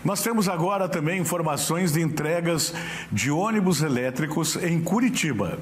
Nós temos agora também informações de entregas de ônibus elétricos em Curitiba.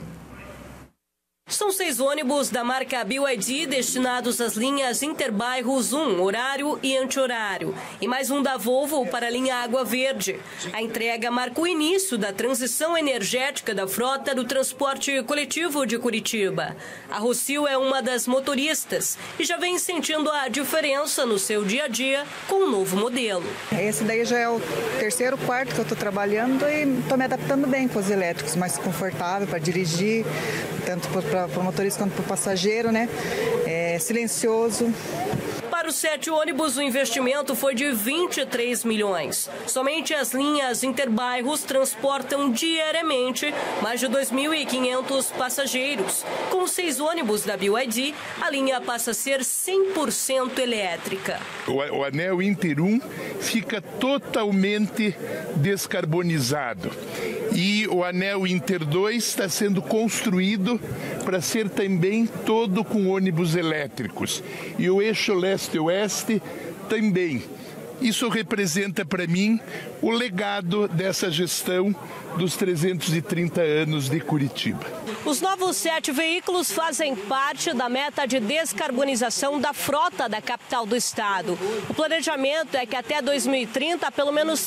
São 6 ônibus da marca BYD destinados às linhas Interbairros 1, horário e anti-horário, e mais um da Volvo para a linha Água Verde. A entrega marca o início da transição energética da frota do transporte coletivo de Curitiba. A Rocio é uma das motoristas e já vem sentindo a diferença no seu dia a dia com o novo modelo. Esse daí já é o terceiro, quarto que eu estou trabalhando e estou me adaptando bem com os elétricos, mais confortável para dirigir, tanto para o motorista quanto para o passageiro, né? É silencioso. Para os 7 ônibus, o investimento foi de 23 milhões. Somente as linhas Interbairros transportam diariamente mais de 2.500 passageiros. Com os 6 ônibus da BYD, a linha passa a ser 100% elétrica. O anel Inter 1 fica totalmente descarbonizado. E o anel Inter 2 está sendo construído para ser também todo com ônibus elétricos. E o eixo leste-oeste também. Isso representa para mim o legado dessa gestão dos 330 anos de Curitiba. Os novos 7 veículos fazem parte da meta de descarbonização da frota da capital do estado. O planejamento é que até 2030, pelo menos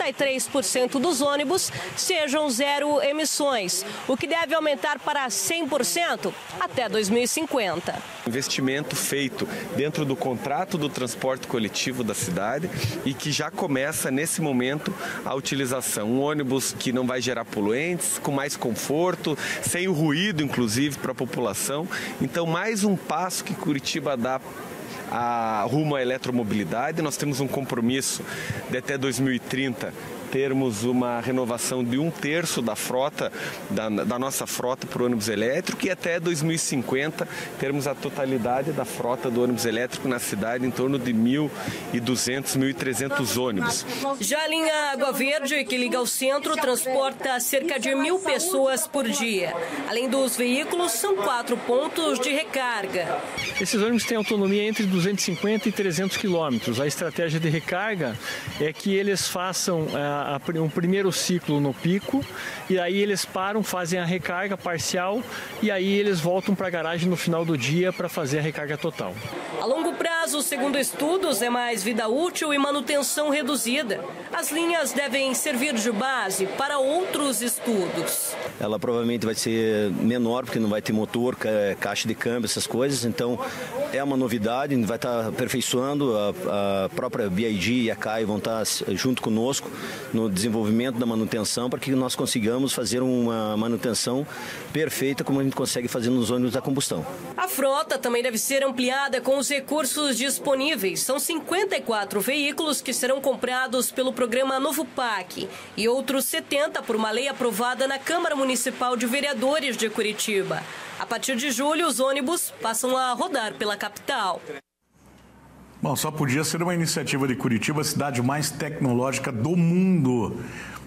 33% dos ônibus sejam zero emissões, o que deve aumentar para 100% até 2050. Investimento feito dentro do contrato do transporte coletivo da cidade e que já começa nesse momento a utilização. Um ônibus que não vai gerar poluentes, com mais conforto, sem o ruído, inclusive, para a população. Então, mais um passo que Curitiba dá rumo à eletromobilidade. Nós temos um compromisso de até 2030 termos uma renovação de 1/3 da frota, da nossa frota para o ônibus elétrico, e até 2050 termos a totalidade da frota do ônibus elétrico na cidade, em torno de 1.200, 1.300 ônibus. Já a linha Água Verde, que liga ao centro, transporta cerca de 1.000 pessoas por dia. Além dos veículos, são 4 pontos de recarga. Esses ônibus têm autonomia entre 250 e 300 quilômetros. A estratégia de recarga é que eles façam um primeiro ciclo no pico, e aí eles param, fazem a recarga parcial, e aí eles voltam para a garagem no final do dia para fazer a recarga total. A longo prazo, segundo estudos, é mais vida útil e manutenção reduzida. As linhas devem servir de base para outros estudos. Ela provavelmente vai ser menor, porque não vai ter motor, caixa de câmbio, essas coisas, então é uma novidade, vai estar aperfeiçoando, a própria BYD e a CAI vão estar junto conosco no desenvolvimento da manutenção, para que nós consigamos fazer uma manutenção perfeita, como a gente consegue fazer nos ônibus da combustão. A frota também deve ser ampliada com os recursos disponíveis. São 54 veículos que serão comprados pelo programa Novo PAC e outros 70 por uma lei aprovada na Câmara Municipal de Vereadores de Curitiba. A partir de julho, os ônibus passam a rodar pela capital. Bom, só podia ser uma iniciativa de Curitiba, a cidade mais tecnológica do mundo.